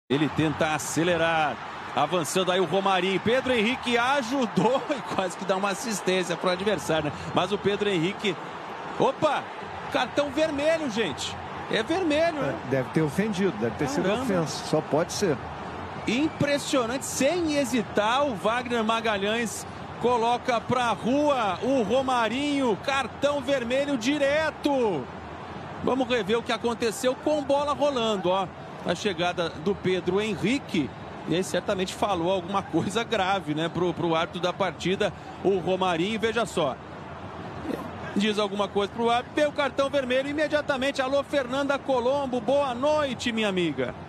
Ele tenta acelerar, avançando aí o Romarinho. Pedro Henrique ajudou e quase que dá uma assistência para o adversário, né? Mas o Pedro Henrique... Opa! Cartão vermelho, gente. É vermelho, né? Deve ter ofendido, deve ter sido ofensa. Só pode ser. Impressionante, sem hesitar, o Wagner Magalhães coloca pra rua o Romarinho. Cartão vermelho direto. Vamos rever o que aconteceu com bola rolando, ó. A chegada do Pedro Henrique, e aí certamente falou alguma coisa grave, né, pro árbitro da partida, o Romarinho. Veja só, diz alguma coisa pro árbitro, vê o cartão vermelho imediatamente. Alô, Fernanda Colombo, boa noite, minha amiga.